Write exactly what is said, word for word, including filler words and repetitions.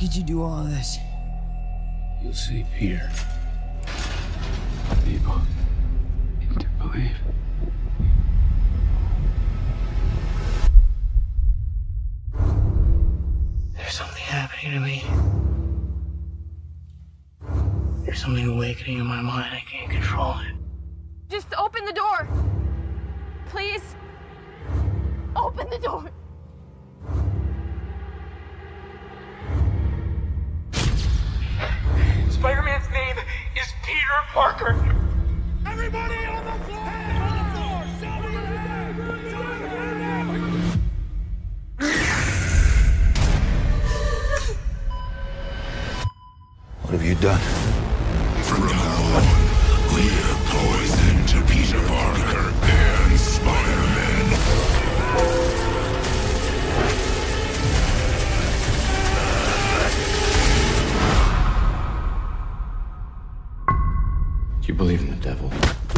could you do all of this? You'll see, Peter. People need to believe. There's something happening to me. There's something awakening in my mind. I can't control it. Just open the door. Please. Open the door. Spider-Man's name is Peter Parker. Everybody on the floor! Hands on the floor! Show me your hand! Show me your hand! What have you done? From now on, we're poison to Peter Parker and Spider-Man. Do you believe in the devil?